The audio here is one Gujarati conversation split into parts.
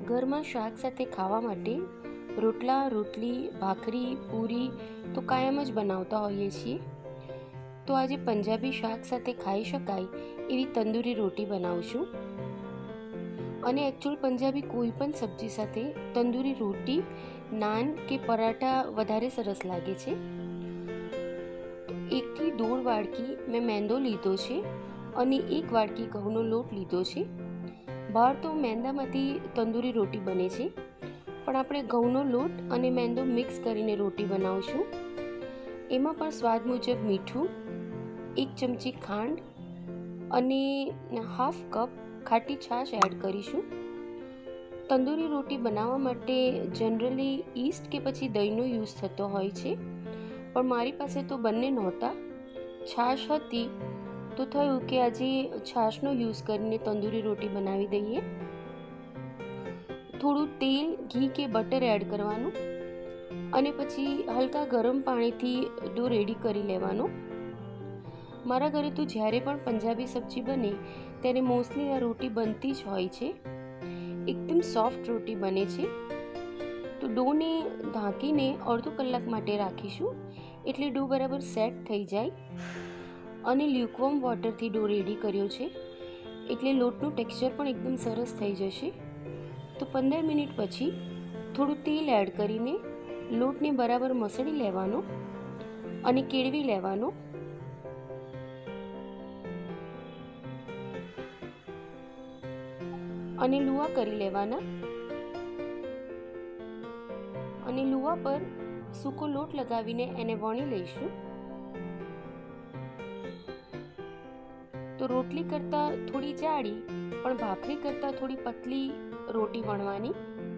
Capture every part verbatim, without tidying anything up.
ઘરમાં શાક સાથે ખાવા માટે રોટલા, રોટલી, ભાખરી, પૂરી તો કાયમ જ બનાવતા હોઈએ છીએ. તો આજે પંજાબી શાક સાથે ખાઈ શકાય એવી તંદૂરી રોટી બનાવશું. અને એકચ્યુઅલ પંજાબી કોઈ પણ સબ્જી સાથે તંદૂરી રોટી, નાન કે પરાઠા વધારે સરસ લાગે છે. એકથી દોઢ વાડકી મેં મેંદો લીધો છે અને એક વાડકી ઘઉંનો લોટ લીધો છે. બહાર તો મેંદામાંથી તંદૂરી રોટી બને છે, પણ આપણે ઘઉંનો લોટ અને મેંદો મિક્સ કરીને રોટી બનાવશું. એમાં પણ સ્વાદ મુજબ મીઠું, એક ચમચી ખાંડ અને હાફ કપ ખાટી છાશ એડ કરીશું. તંદૂરી રોટી બનાવવા માટે જનરલી ઈસ્ટ કે પછી દહીંનો યુઝ થતો હોય છે, પણ મારી પાસે તો બંને નહોતા. છાશ હતી તો થયું કે આજે છાશનો યુઝ કરીને તંદૂરી રોટી બનાવી દઈએ. થોડું તેલ, ઘી કે બટર એડ કરવાનું અને પછી હલકા ગરમ પાણીથી ડો રેડી કરી લેવાનો. મારા ઘરે તો જ્યારે પણ પંજાબી સબ્જી બને ત્યારે મોસ્ટલી આ રોટી બનતી જ હોય છે. એકદમ સોફ્ટ રોટી બને છે. તો ડોને ઢાંકીને અડધો કલાક માટે રાખીશું, એટલે ડો બરાબર સેટ થઈ જાય. અને લ્યુકવોર્મ વોટરથી ડો રેડી કર્યો છે, એટલે લોટનું ટેક્સચર પણ એકદમ સરસ થઈ જશે. તો પંદર મિનિટ પછી થોડું તેલ એડ કરીને લોટને બરાબર મસળી લેવાનો અને કેળવી લેવાનો. અને લુવા કરી લેવાના. અને લુવા પર સૂકો લોટ લગાવીને એને વણી લઈશું. તો રોટલી કરતાં થોડી જાડી પણ ભાખરી કરતાં થોડી પતલી રોટી વણવાની.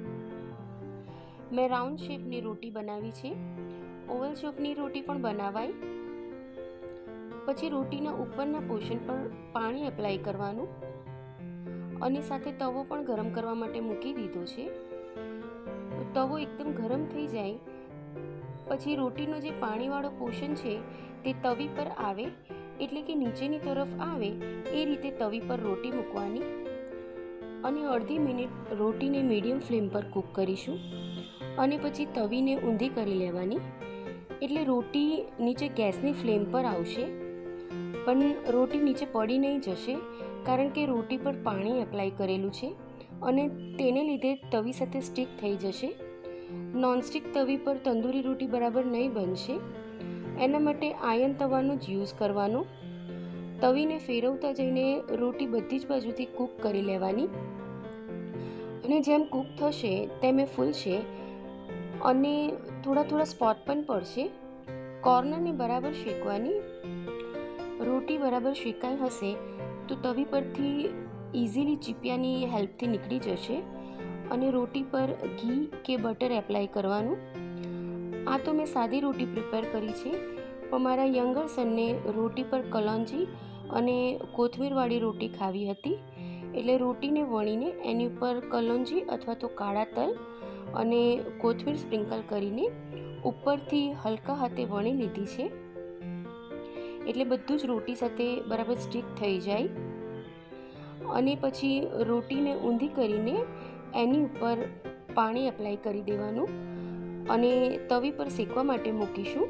મેં રાઉન્ડ શેપની રોટી બનાવી છે. ઓવલ શેપની રોટી પણ બનાવાય. પછી રોટીના ઉપરના પોર્શન પર પાણી એપ્લાય કરવાનું અને સાથે તવો પણ ગરમ કરવા માટે મૂકી દીધો છે. તવો એકદમ ગરમ થઈ જાય પછી રોટીનો જે પાણીવાળો પોર્શન છે તે તવી પર આવે, એટલે કે નીચેની તરફ આવે એ રીતે તવી પર રોટી મૂકવાની અને અડધી મિનિટ રોટીને મીડિયમ ફ્લેમ પર કૂક કરીશું. અને પછી તવીને ઊંધી કરી લેવાની, એટલે રોટી નીચે ગેસની ફ્લેમ પર આવશે, પણ રોટી નીચે પડી નહીં જશે, કારણ કે રોટી પર પાણી એપ્લાય કરેલું છે અને તેને લીધે તવી સાથે સ્ટીક થઈ જશે. નોનસ્ટિક તવી પર તંદૂરી રોટી બરાબર નહીં બનશે. એના માટે આયર્ન તવાનો જ યુઝ કરવાનો. તવીને ફેરવતા જઈને રોટી બધી જ બાજુથી કૂક કરી લેવાની અને જેમ કૂક થશે તેમ એ ફૂલશે અને થોડા થોડા સ્પોટ પણ પડશે. કોર્નરને બરાબર શેકવાની. રોટી બરાબર શેકાઈ હશે તો તવી પરથી ઇઝીલી ચીપિયાની હેલ્પથી નીકળી જશે અને રોટી પર ઘી કે બટર એપ્લાય કરવાનું. આ તો મેં સાદી રોટી પ્રિપેર કરી છે, પણ મારા યંગર સનને રોટી પર કલોંજી અને કોથમીરવાળી રોટી ખાવી હતી, એટલે રોટીને વણીને એની ઉપર કલોંજી અથવા તો કાળા તલ અને કોથમીર સ્પ્રિંકલ કરીને ઉપરથી હલકા હાથે વણી લીધી છે, એટલે બધું જ રોટી સાથે બરાબર સ્ટીક થઈ જાય. અને પછી રોટીને ઊંધી કરીને એની ઉપર પાણી એપ્લાય કરી દેવાનું અને તવી પર શેકવા માટે મૂકીશું.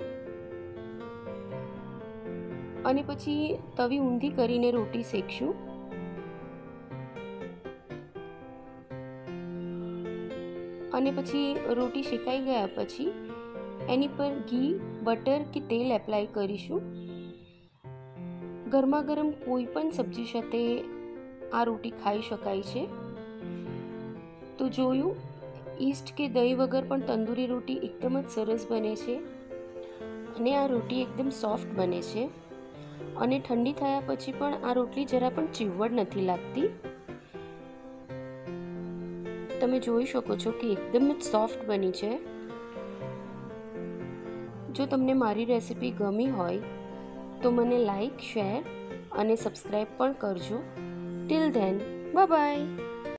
અને પછી તવી ઊંધી કરીને રોટી શેકશું. અને પછી રોટી શેકાઈ ગયા પછી એની પર ઘી, બટર કે તેલ એપ્લાય કરીશું. ગરમા ગરમ કોઈ પણ સબ્જી સાથે આ રોટી ખાઈ શકાય છે. તો જોયું, ઈસ્ટ કે દહીં વગર પણ તંદૂરી રોટી એકદમ જ સરસ બને છે અને આ રોટી એકદમ સોફ્ટ બને છે અને ઠંડી થયા પછી પણ આ રોટલી જરા પણ ચીવડ નથી લાગતી. તમે જોઈ શકો છો કે એકદમ જ સોફ્ટ બની છે. જો તમને મારી રેસિપી ગમી હોય તો મને લાઈક, શેર અને સબસ્ક્રાઈબ પણ કરજો. Till then, bye by.